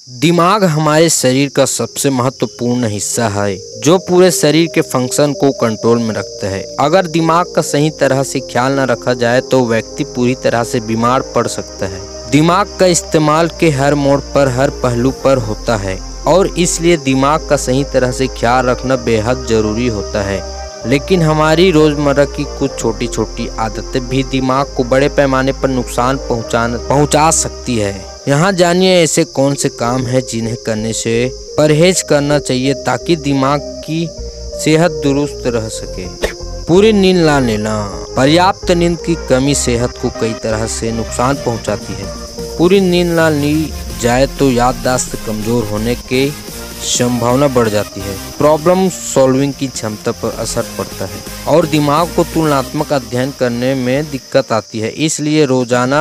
दिमाग हमारे शरीर का सबसे महत्वपूर्ण हिस्सा है जो पूरे शरीर के फंक्शन को कंट्रोल में रखता है। अगर दिमाग का सही तरह से ख्याल न रखा जाए तो व्यक्ति पूरी तरह से बीमार पड़ सकता है। दिमाग का इस्तेमाल के हर मोड़ पर, हर पहलू पर होता है और इसलिए दिमाग का सही तरह से ख्याल रखना बेहद जरूरी होता है। लेकिन हमारी रोजमर्रा की कुछ छोटी छोटी आदतें भी दिमाग को बड़े पैमाने पर नुकसान पहुंचा सकती है। यहाँ जानिए ऐसे कौन से काम हैं जिन्हें करने से परहेज करना चाहिए ताकि दिमाग की सेहत दुरुस्त रह सके। पूरी नींद ना लेना। पर्याप्त नींद की कमी सेहत को कई तरह से नुकसान पहुंचाती है। पूरी नींद ना ली जाए तो याददाश्त कमजोर होने की संभावना बढ़ जाती है, प्रॉब्लम सॉल्विंग की क्षमता पर असर पड़ता है और दिमाग को तुलनात्मक अध्ययन करने में दिक्कत आती है। इसलिए रोजाना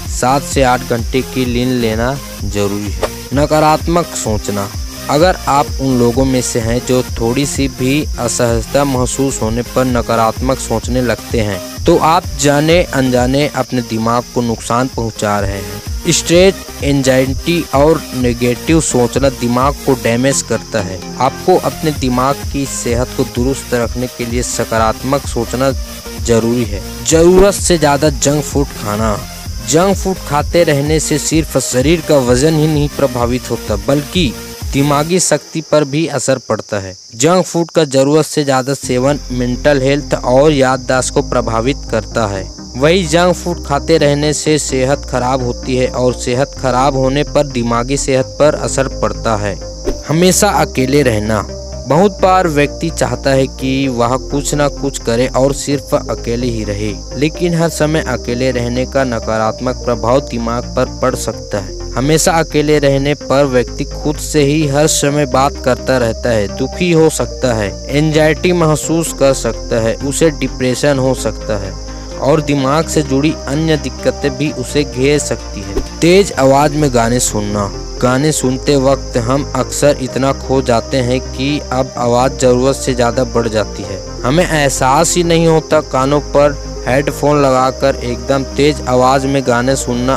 7 से 8 घंटे की नींद लेना जरूरी है। नकारात्मक सोचना। अगर आप उन लोगों में से हैं जो थोड़ी सी भी असहजता महसूस होने पर नकारात्मक सोचने लगते हैं तो आप जाने अनजाने अपने दिमाग को नुकसान पहुंचा रहे हैं। स्ट्रेस, एंजाइटी और नेगेटिव सोचना दिमाग को डैमेज करता है। आपको अपने दिमाग की सेहत को दुरुस्त रखने के लिए सकारात्मक सोचना जरूरी है। जरूरत से ज़्यादा जंक फूड खाना। जंक फूड खाते रहने से सिर्फ शरीर का वजन ही नहीं प्रभावित होता बल्कि दिमागी शक्ति पर भी असर पड़ता है। जंक फूड का जरूरत से ज़्यादा सेवन मेंटल हेल्थ और याददाश्त को प्रभावित करता है। वही जंक फूड खाते रहने से सेहत खराब होती है और सेहत खराब होने पर दिमागी सेहत पर असर पड़ता है। हमेशा अकेले रहना। बहुत बार व्यक्ति चाहता है कि वह कुछ न कुछ करे और सिर्फ अकेले ही रहे, लेकिन हर समय अकेले रहने का नकारात्मक प्रभाव दिमाग पर पड़ सकता है। हमेशा अकेले रहने पर व्यक्ति खुद से ही हर समय बात करता रहता है, दुखी हो सकता है, एंजाइटी महसूस कर सकता है, उसे डिप्रेशन हो सकता है और दिमाग से जुड़ी अन्य दिक्कतें भी उसे घेर सकती है। तेज आवाज में गाने सुनना। गाने सुनते वक्त हम अक्सर इतना खो जाते हैं कि अब आवाज़ ज़रूरत से ज़्यादा बढ़ जाती है। हमें एहसास ही नहीं होता। कानों पर हेडफोन लगाकर एकदम तेज आवाज़ में गाने सुनना